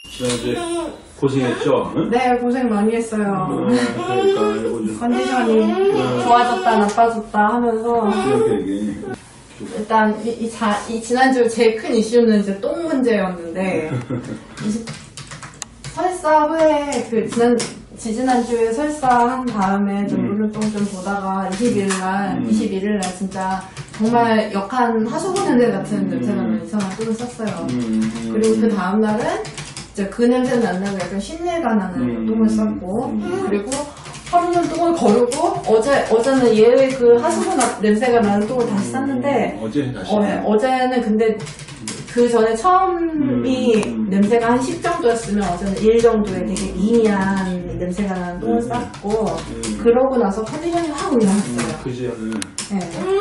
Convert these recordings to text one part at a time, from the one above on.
지난주에 고생했죠? 응? 네, 고생 많이 했어요. 그러니까 컨디션이 좋아졌다, 나빠졌다 하면서. 이게 일단, 이 지난주 제일 큰 이슈는 이제 똥 문제였는데, 설사 후에, 지지난주에 설사한 다음에 좀 물lun똥 좀 보다가 21일날 진짜 정말 역한 하수구 냄새 같은 냄새가 나는 이상한 똥을 쌌어요. 그리고 그 다음날은 이제 그 냄새 난다고 약간 신내가 나는 똥을 쌌고, 그리고 하루는 똥을 거르고, 어제는 얘의 그 하수구 냄새가 나는 똥을 다시 쌌는데, 어제 다시? 어제는 근데 그 전에 처음이 냄새가 한 10 정도였으면 어제는 1 정도의 되게 미미한 냄새가 나는 똥을 쌌고, 그러고 나서 컨디션이 확 올라갔어요. 그지? 네.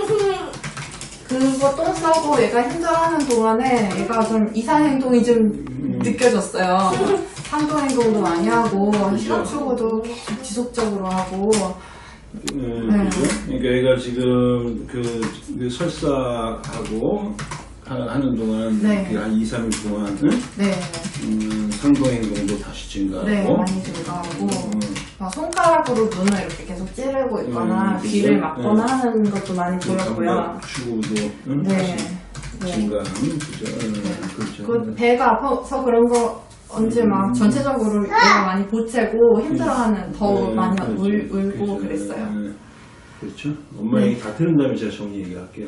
그거 똥 싸고 얘가 힘들어하는 동안에 얘가 좀 이상 행동이 좀 느껴졌어요. 상도 행동도 많이 하고, 샤추구도 계속 지속적으로 하고. 그죠? 그러니까 얘가 지금 그 설사하고 하는 동안 네. 한 2, 3일 동안 네. 상도 행동도 다시 증가하고 네, 많이 증가하고. 막 손가락으로 눈을 이렇게 계속 찌르고 있거나 귀를 막거나 하는 것도 많이 보였고요. 추구도 네. 증가하는 그죠? 그 배가 아파서 그런 건지 막 전체적으로 얘가 많이 보채고 힘들어하는 더 많이 울고 그랬어요. 그렇죠. 엄마 얘기 다 들은 다음에 제가 정리 얘기할게요.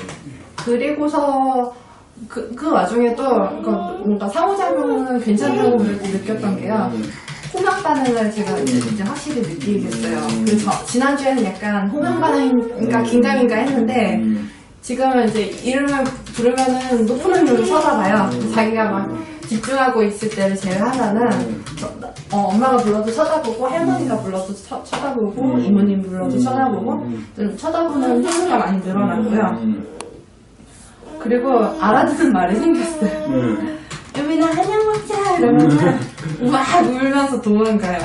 그리고서 그 와중에 또 뭔가 상호작용은 괜찮다고 느꼈던 게요. 호명 반응을 제가 이제 확실히 느끼겠어요. 그래서 지난주에는 약간 호명 반응인가 긴가민가 했는데 지금은 이제 이름을 부르면은 높은 음으로 쳐다봐요. 자기가 막 집중하고 있을 때를 제외하면은 엄마가 불러도 쳐다보고 할머니가 불러도 쳐다보고 이모님 불러도 쳐다보고 좀 쳐다보는 횟수가 많이 늘어났고요. 그리고 알아듣는 말이 생겼어요. 유민아 한약 먹자 이러면은 막 울면서 도망가요.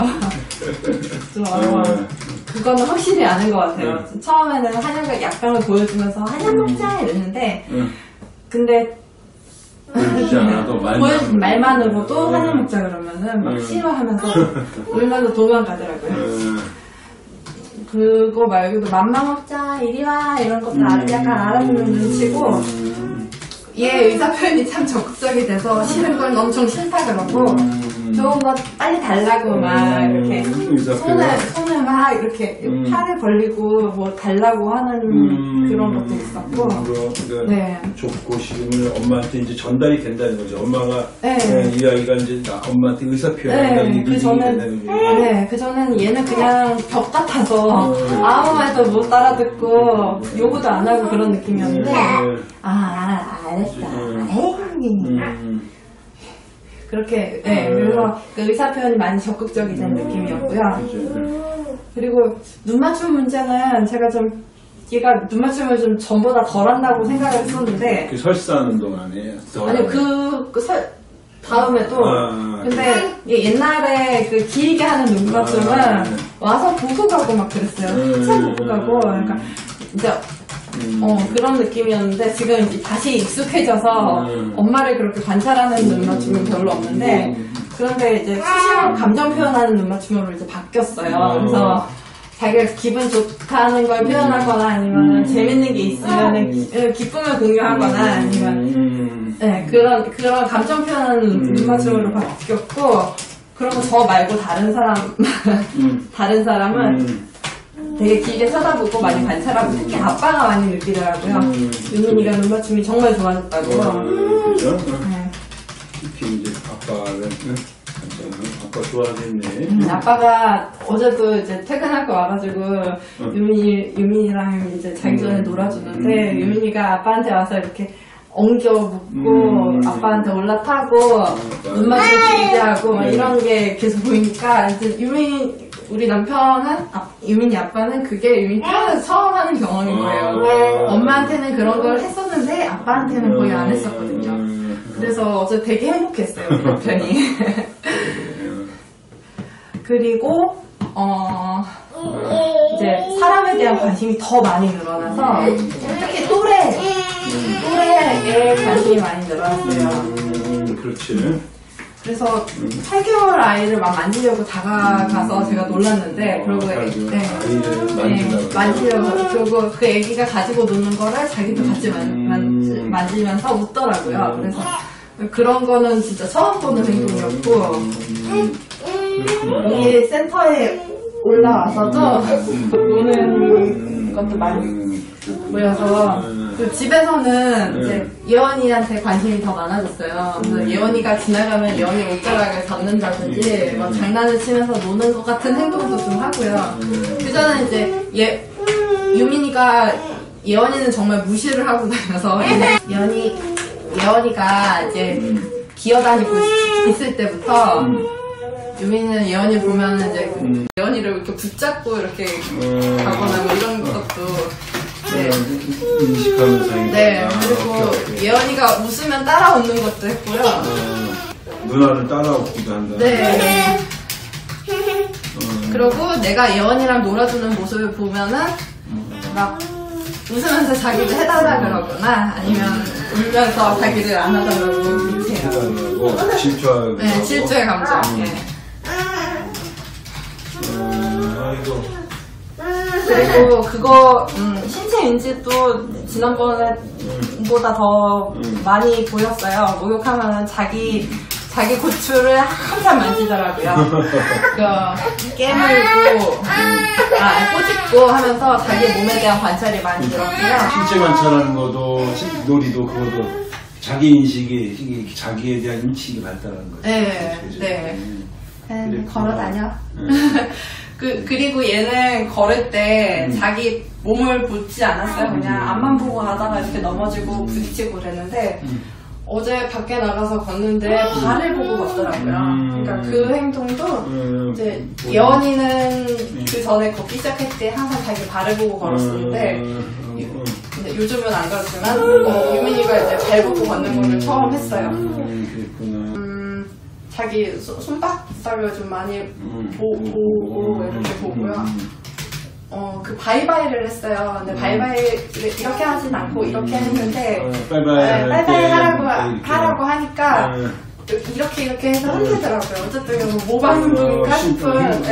그거는 확실히 아는 것 같아요. 처음에는 한약을 약간을 보여주면서 한약 먹자 이랬는데 근데 보여주지 않아도 말만으로도 한약 먹자 그러면은 막 싫어하면서 울면서 도망가더라고요. 그거 말고도 맘마 먹자 이리와 이런 것도 약간 알아보는 눈치고 얘 의사 표현이 참 적극적이 돼서 싫은 건 엄청 싫다 그러고 좋은 거 빨리 달라고 막 이렇게 손을 막 이렇게 팔을 벌리고 뭐 달라고 하는 그런 것도 있었고 네. 좁고 싶으면 엄마한테 이제 전달이 된다는 거죠. 엄마가 이 아이가 이제 엄마한테 의사 표현한다는 게 된다는 거죠. 그 전에는 얘는 그냥 벽 같아서 아무 말도 못 알아듣고 요구도 안 하고 그런 느낌이었는데 알았어. 그렇게 그래서 그 의사 표현이 많이 적극적이 된 느낌이었고요. 그리고 눈 맞춤 문제는 제가 좀 얘가 눈 맞춤을 좀 전보다 덜 한다고 생각을 했었는데 그 설사하는 동안에 아니 다음에도 근데 옛날에 그 길게 하는 눈 맞춤은 와서 보고 가고 막 그랬어요. 한참 보고 가고 그러니까 이제 그런 느낌이었는데 지금 이제 다시 익숙해져서 엄마를 그렇게 관찰하는 눈 맞춤은 별로 없는데 그런데 이제 수시로 감정 표현하는 눈 맞춤으로 이제 바뀌었어요. 그래서 자기가 기분 좋다는 걸 표현하거나 아니면 재밌는 게 있으면 기쁨을 공유하거나 아니면 그런 감정 표현하는 눈 맞춤으로 바뀌었고 그러고 저 말고 다른 사람은 되게 길게 쳐다보고 많이 관찰하고 특히 아빠가 많이 느끼더라고요. 유민이가 눈 맞춤이 정말 좋아졌다고. 그죠? 특히 이제 아빠는 아빠 좋아하겠네. 아빠가 어제도 이제 퇴근하고 와가지고 유민이랑 이제 자기 전에 놀아주는데 유민이가 아빠한테 와서 이렇게 엉겨 묻고 아빠한테 올라타고 눈 맞춤 길게 하고 막 이런 게 계속 보이니까 이제 우리 남편은 유민이 아빠는 그게 유민이 태어나서 처음 하는 경험인 거예요. 엄마한테는 그런 걸 했었는데 아빠한테는 거의 안 했었거든요. 그래서 어제 되게 행복했어요, 우리 남편이. 그리고 이제 사람에 대한 관심이 더 많이 늘어나서 특히 또래에 관심이 많이 늘어났어요. 그렇지. 그래서 8개월 아이를 막 만지려고 다가가서 제가 놀랐는데, 그리고 만지려고, 그리고 그 애기가 가지고 노는 거를 자기도 같이 만지면서 웃더라고요. 그래서 그런 거는 진짜 처음 보는 행동이었고, 이 센터에 올라와서도 노는 것도 많이 보여서, 그 집에서는 이제 예원이한테 관심이 더 많아졌어요. 그래서 예원이가 지나가면 예원이 옷자락을 잡는다든지 막 장난을 치면서 노는 것 같은 행동도 좀 하고요. 그전에 이제 유민이가 예원이는 정말 무시를 하고 다녀서 예원이가 이제 기어다니고 있을 때부터 유민이는 예원이 보면 이제 예원이를 이렇게 붙잡고 이렇게 가거나 뭐 이런 것도 인식하면서 네, 그리고 예원이가 웃으면 따라 웃는 것도 했고요. 누나를 따라 웃기도 한다. 네. 그리고 내가 예원이랑 놀아주는 모습을 보면은 막 웃으면서 자기를 해달라 그러거나 아니면 울면서 자기를 안아달라고 그렇게 해요. 질투하고. 네, 질투의 감정. 아이고. 그리고 그거 신체 인지도 지난번보다 더 많이 보였어요. 목욕하면 자기 고추를 한참 만지더라고요. 깨물고 꼬집고 하면서 자기 몸에 대한 관찰이 많이 들었고요. 신체 관찰하는 것도 놀이도 그것도 자기 인식이 자기에 대한 인식이 발달하는 거죠. 네. 걸어 다녀. 그리고 얘는 걸을 때 자기 몸을 보지 않았어요. 그냥 앞만 보고 가다가 이렇게 넘어지고 부딪히고 그랬는데 어제 밖에 나가서 걷는데 발을 보고 걷더라고요. 그러니까 그 행동도 이제 예원이는 그 전에 걷기 시작할 때 항상 자기 발을 보고 걸었었는데 요즘은 안 그렇지만 유민이가 이제 발 보고 걷는 거를 처음 했어요. 자기 손바닥을 좀 많이 보고 이렇게 보고요. 그 바이바이를 했어요. 근데 바이바이를 이렇게 하진 않고 이렇게 했는데 바이바이 하라고 하니까 이렇게 해서 흔들더라고요. 어쨌든 모방 운동인가 싶은.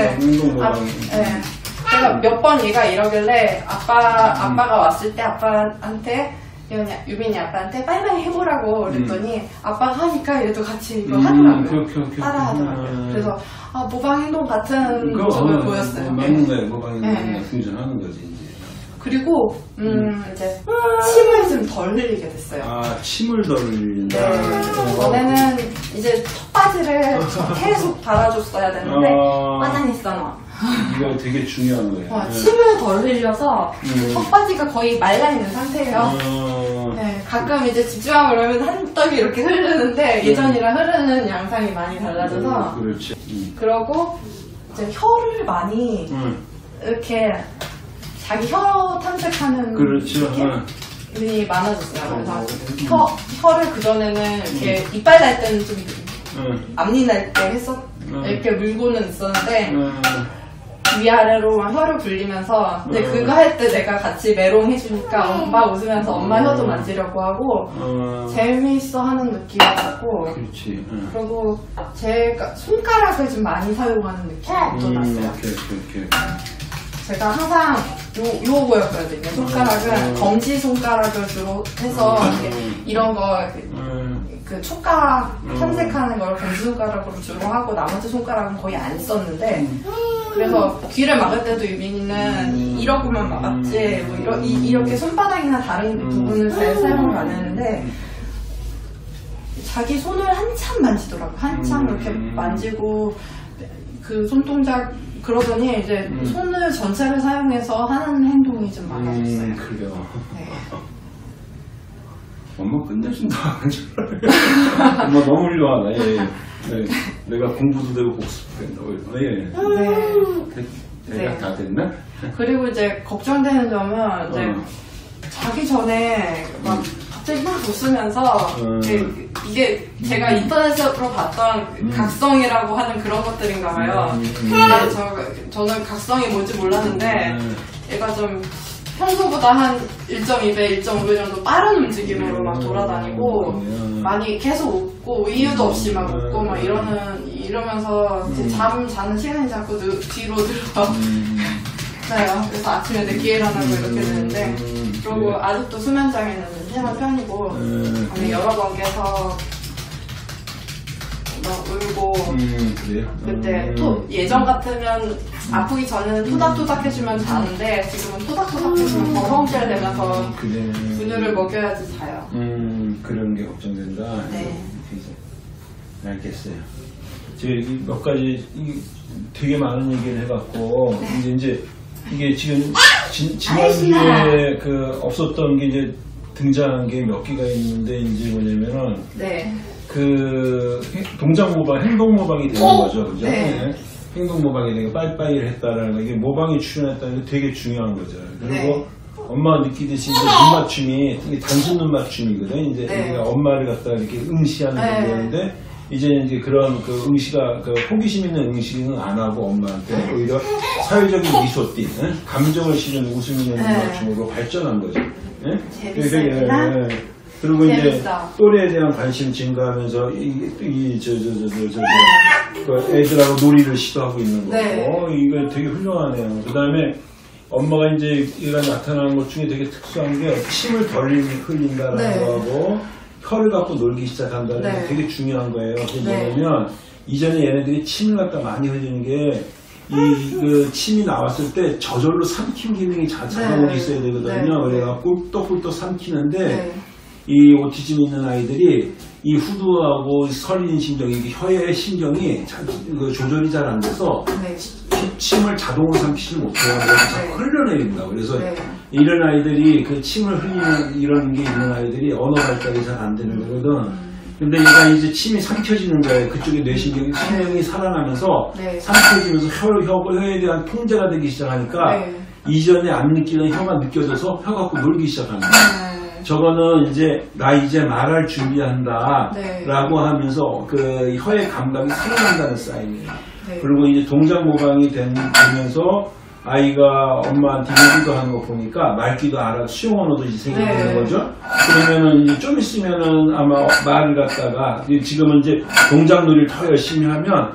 제가 몇 번 얘가 이러길래 아빠가 왔을 때 아빠한테 유빈이 아빠한테 바이바이 해보라고 그랬더니 아빠가 하니까 얘도 같이 이거 하더라고요. 따라 하더라고요. 그래서 모방 행동 같은 모습을 보였어요. 맞는 거예요. 모방 행동 funktion하는 거지 이제. 그리고 이제 침을 좀 덜 흘리게 됐어요. 침을 덜 흘린다. 네. 전에는 이제 턱받이를 계속 달아줬어야 되는데 빠져있어. 이거 되게 중요한 거예요. 침을 덜 흘려서 턱받이가 거의 말라있는 상태예요. 네, 가끔 이제 집중하고 그러면 한 떡이 이렇게 흐르는데 예전이랑 흐르는 양상이 많이 달라져서 그렇지. 그러고 이제 혀를 많이 이렇게 자기 혀 탐색하는 게 많아졌어요. 그래서 혀를 그전에는 이렇게 이빨 날 때는 좀 앞니 날 때 이렇게 물고는 있었는데 위아래로 막 혀를 굴리면서 근데 그거 할 때 내가 같이 메롱 해주니까 엄마 웃으면서 엄마 혀도 만지려고 하고 재미있어 하는 느낌이었고 그리고 제가 손가락을 좀 많이 사용하는 느낌도 났어요. 제가 항상 요거였거든요. 손가락은 검지 손가락을 주로 해서 이런 거 그 촉각 탐색하는 걸 검지 손가락으로 주로 하고 나머지 손가락은 거의 안 썼는데 그래서 귀를 막을 때도 유빈이는 이러고만 막았지 뭐 이렇게 손바닥이나 다른 부분을 잘 사용을 안 했는데 자기 손을 한참 만지더라고. 한참 이렇게 만지고 그 손동작 그러더니 이제 손을 전체를 사용해서 하는 행동이 좀 많아졌어요. 그래요. 네. 엄마 끝내준다. 엄마 너무 훌륭하다. 내가 공부도 되고 복습도 된다. 대략 다 됐나? 그리고 이제 걱정되는 점은 이제 자기 전에 막 갑자기 막 웃으면서 이게 제가 인터넷으로 봤던 각성이라고 하는 그런 것들인가 봐요. 근데 저는 각성이 뭔지 몰랐는데 얘가 좀 평소보다 한 1.2배, 1.5배 정도 빠른 움직임으로 막 돌아다니고 많이 계속 웃고 이유도 없이 막 웃고 막 이러면서 이제 잠 자는 시간이 자꾸 뒤로 들어가요. 그래서 아침에 늦게 일어나고 이렇게 되는데 그리고 아직도 수면장애는 심한 편이고 여러 번 깨서 막 울고 그래요? 그때 예전 같으면 아프기 전에는 토닥토닥 해주면 자는데 지금은 토닥토닥 해주면 벙벙 되면서 분유를 먹여야지 자요. 그런 게 걱정된다. 네. 알겠어요. 제가 몇 가지 되게 많은 얘기를 해봤고 이제 이게 지금 지난주에 없었던 게 이제 등장한 게 몇 개가 있는데 이제 뭐냐면은 그 동작 모방, 행동 모방이 되는 거죠, 그죠? 네. 행동 모방이 되게 빠이빠이를 했다라는 거, 이게 모방이 출현했다는 게 되게 중요한 거죠. 그리고 엄마가 느끼듯이 이제 눈 맞춤이 되게 단순 눈 맞춤이거든. 이제 우리가 엄마를 갖다가 이렇게 응시하는 거였는데 이제는 이제 그런 그 응시가 호기심 있는 응시는 안 하고 엄마한테 오히려 사회적인 미소띠, 감정을 실은 웃음 있는 눈 맞춤으로 발전한 거죠. 재밌어요. 그리고 이제 또래에 대한 관심 증가하면서 애들하고 놀이를 시도하고 있는 거고 이거 되게 훌륭하네요. 그 다음에 엄마가 이제 얘가 나타나는 것 중에 되게 특수한 게 침을 덜 흘린다라는 거하고 혀를 갖고 놀기 시작한다는 게 되게 중요한 거예요. 그게 뭐냐면 이전에 얘네들이 침을 갖다 많이 흘리는 게 그 침이 나왔을 때 저절로 삼킴 기능이 자동으로 있어야 되거든요. 그래갖고 꿀떡꿀떡 삼키는데 이 오티즘 있는 아이들이 이 후두하고 서린 신경이 혀의 신경이 조절이 잘 안 돼서 침을 자동으로 삼키지 못해요. 그래서 자꾸 흘려내린다. 그래서 이런 아이들이 그 침을 흘리는 이런 게 있는 아이들이 언어 발달이 잘 안 되는 거거든. 근데 얘가 이제 침이 삼켜지는 거예요. 그쪽에 뇌신경이 신경이 살아나면서 삼켜지면서 혀에 대한 통제가 되기 시작하니까 이전에 안 느끼던 혀가 느껴져서 혀 갖고 놀기 시작합니다. 저거는 이제 나 이제 말할 준비한다 라고 하면서 그 혀의 감각이 살아난다는 사인이에요. 그리고 이제 동작 모방이 되면서 아이가 엄마한테 얘기도 하는 거 보니까 말귀도 알아 수용 언어도 이제 생기는 거죠. 그러면은 이제 좀 있으면은 아마 말을 갖다가 지금은 이제 동작 놀이를 더 열심히 하면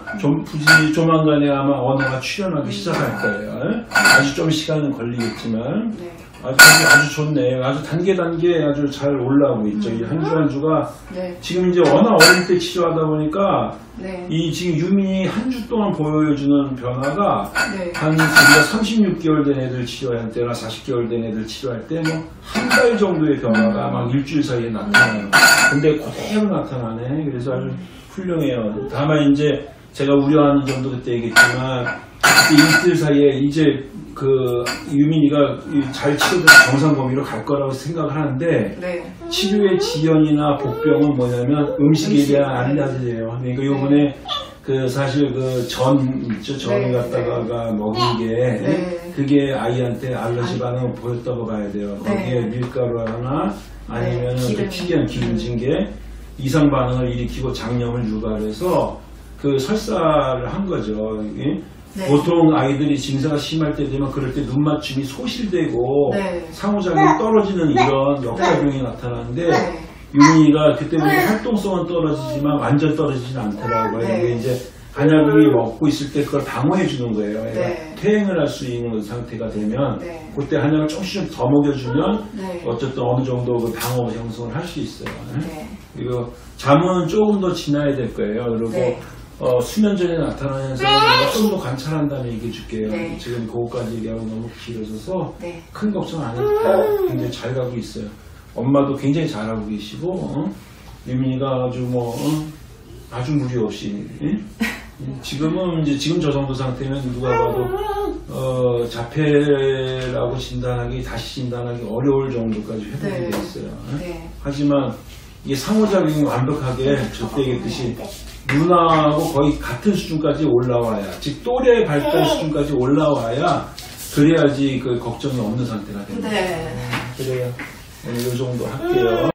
조만간에 아마 언어가 출현하기 시작할 거예요. 아주 좀 시간은 걸리겠지만 아주 좋네. 아주 단계 아주 잘 올라오고 있죠. 이 한 주 한 주가 지금 이제 워낙 어릴 때 치료하다 보니까 이 지금 유민이 한 주 동안 보여주는 변화가 한 우리가 36개월 된 애들 치료할 때나 40개월 된 애들 치료할 때 뭐 한 달 정도의 변화가 막 일주일 사이에 나타나요. 근데 그대로 나타나네. 그래서 아주 훌륭해요. 다만 이제 제가 우려하는 점도 그때 얘기했지만 이틀 사이에 이제 그 유민이가 잘 치료돼서 정상 범위로 갈 거라고 생각을 하는데 치료의 지연이나 복병은 뭐냐면 음식에 대한 알레르기예요. 그러니까 요번에 그 사실 그 전 있죠. 전을 갖다가 먹인 게 그게 아이한테 알러지 반응을 보였다고 봐야 돼요. 거기에 밀가루 하나 아니면 튀긴 기름진 게 이상 반응을 일으키고 장염을 유발해서 그 설사를 한 거죠. 보통 아이들이 증세가 심할 때 되면 그럴 때 눈 맞춤이 소실되고 상호작용이 떨어지는 이런 역작용이 나타나는데 유민이가 그때 보면 활동성은 떨어지지만 완전 떨어지진 않더라고요. 이게 이제 한약을 먹고 있을 때 그걸 방어해 주는 거예요. 얘가 퇴행을 할 수 있는 상태가 되면 그때 한약을 조금씩 더 먹여주면 어쨌든 어느 정도 그 방어 형성을 할 수 있어요. 그리고 잠은 조금 더 지나야 될 거예요. 그리고 수면 전에 나타나는 현상을 좀 더 관찰한다는 얘기 줄게요. 지금 그거까지 얘기하고 너무 길어져서 큰 걱정 안 해도 돼요. 굉장히 잘 가고 있어요. 엄마도 굉장히 잘하고 계시고 유민이가 아주 아주 무리 없이 지금은 이제 지금 저 정도 상태면 누가 봐도 자폐라고 다시 진단하기 어려울 정도까지 회복이 되어 있어요. 하지만 이게 상호작용이 완벽하게 저때 얘기했듯이 누나하고 거의 같은 수준까지 올라와야, 즉 또래 발달 수준까지 올라와야 그래야지 그 걱정이 없는 상태가 됩니다. 그래요. 오늘 이 정도 할게요.